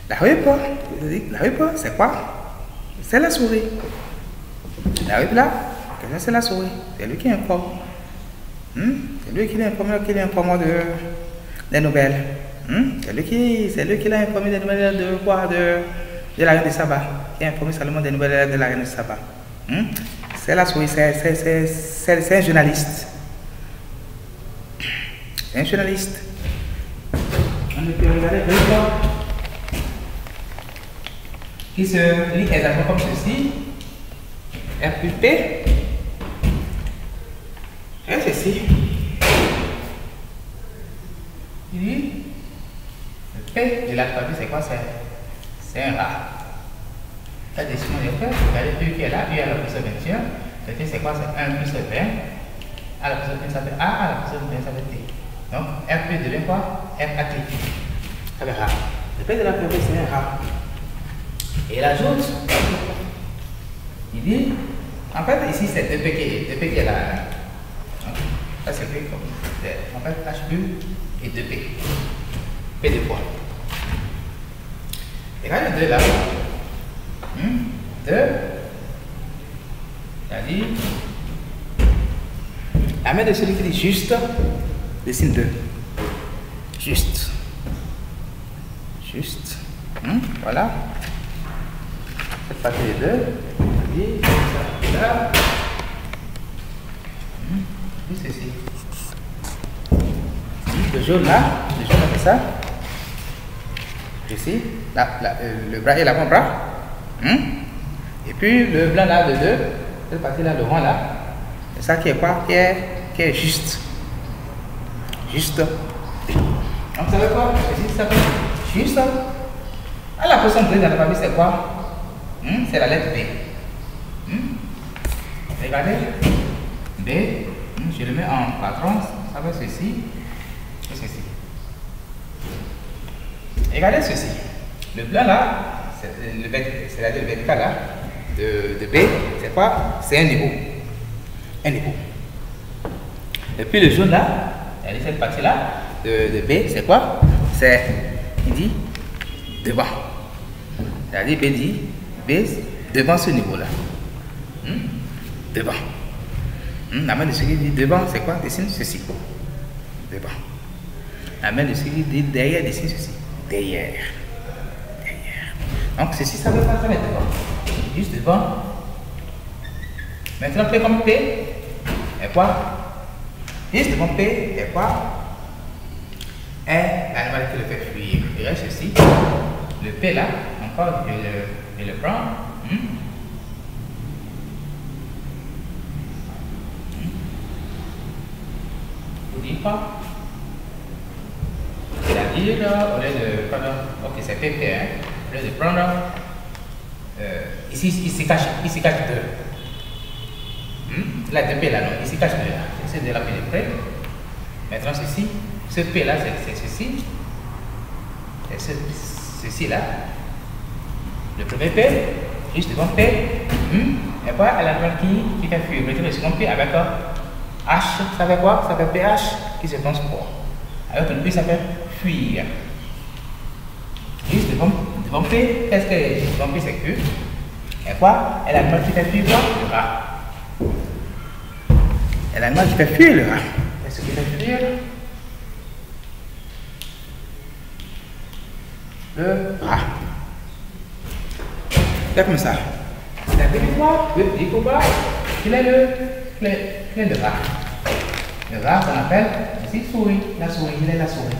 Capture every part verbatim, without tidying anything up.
La whip, la whip, c'est quoi? C'est la souris. La whip là, c'est la souris. C'est lui qui informe. Hmm? C'est lui qui informe, qui informe de, des nouvelles. Hmm? C'est lui qui, c'est lui qui l'a informé des nouvelles de quoi? De, de la reine de Saba. Qui a informé seulement des nouvelles de la reine de Saba. Hmm? C'est la souris, c'est un journaliste. C'est un journaliste. On peut regarder deux fois. Qui se lit exactement comme ceci. R plus P. Et ceci. Il dit le P de l'alphabet, c'est quoi? C'est un rat. La décision des faits, regardez U qui est là, U à la position vingt et un. Le T c'est quoi? C'est un plus vingt. À la position un, ça fait A, à la position vingt, ça fait T. Donc R plus devient quoi? R A T. Ça fait rat. Le P de l'alphabet, c'est un rat. Et il ajoute, il dit, en fait, ici c'est deux P qui est là. Ça c'est P comme, en fait, H U et deux P. P de poids. Et regardez le deux là. deux. C'est-à-dire, la main de celui qui dit juste, dessine deux. Juste. Juste. Hum, voilà. Cette partie de deux. Et ça, là. Hum, et ceci. Le jaune là, le jaune on fait ça. Ici, là, là, le bras et l'avant-bras. Hum? Et puis le blanc là de deux, cette partie là, le rond là, c'est ça qui est quoi? Qui est, qui est juste. Juste. Donc ça veut quoi? Ceci s'appelle juste. À la position de l'alphabet, c'est quoi? Hum? C'est la lettre B. Hum? Regardez. B. Hum? Je le mets en patron, ça va ceci. Et ceci. Regardez ceci. Le blanc là, c'est-à-dire le vertical là, de, de B, c'est quoi? C'est un niveau. Un niveau. Et puis le jaune là, c'est-à-dire cette partie là, de, de B, c'est quoi? C'est, il dit, devant. C'est-à-dire B dit, B, devant ce niveau là. Hmm? Devant. Hmm? La main de celui qui dit devant, c'est quoi? Dessine ceci. Devant. La main de celui qui dit derrière, dessine ceci. Derrière. Donc ceci, ça veut pas se mettre devant. Juste devant. Maintenant, P comme P est quoi? Juste devant P est quoi? Est l'animal qui le fait fuir. Il reste ceci. Le P là, encore, je le, je le prends. Hmm? Hmm? Vous dites pas? C'est-à-dire, au lieu de prendre, ok, c'est P P, hein? Au lieu de prendre, euh, ici, il se cache, il se cache deux. Hmm? Là, deux P là, non, il se cache deux là. C'est de la P de près. Maintenant, ceci, ce P là, c'est ceci. Et ce, ceci là. Le premier P, juste devant P. Hmm? Et quoi? Elle a un qui, qui fait fuir. Le second P avec un H, ça fait quoi? Ça fait P H qui se transporte. Alors que le P, ça fait fuir. Juste devant, devant P, qu'est-ce que devant P c'est Q? Et quoi? Elle a l'animal qui fait fuir quoi? Le rat. Elle a l'animal qui fait fuir le rat. Qu'est-ce qui fait fuir? Le rat. C'est comme ça. La première fois, le découpage, il est le, le, le, le rat. Le rat qu'on appelle aussi souris. La souris, il est la souris.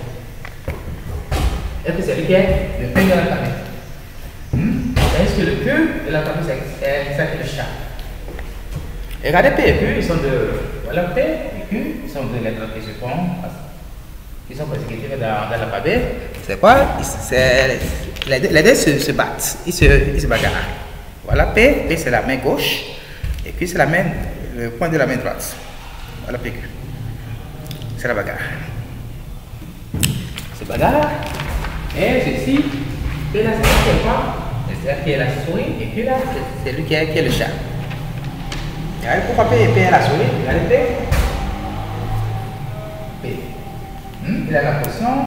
Et puis c'est lui qui est le P de l'alphabet. Hmm? Est-ce que le Q de l'alphabet c'est le chat? Et regardez P et Q, ils sont de. Voilà, P et Q, ils sont de lettres qui se font, qui sont écrites dans, dans l'alphabet. C'est quoi? C'est, les, les deux se, se battent, ils se, ils se bagarrent. Voilà, P, P c'est la main gauche, et Q c'est la main, le point de la main droite. Voilà P Q. C'est la bagarre. C'est bagarre. Et ceci, P là c'est quoi? C'est qui est la souris, et Q là c'est lui qui est, qui est le chat. Regardez pourquoi P et P est la souris. Regardez P. P. Hmm? Il a la position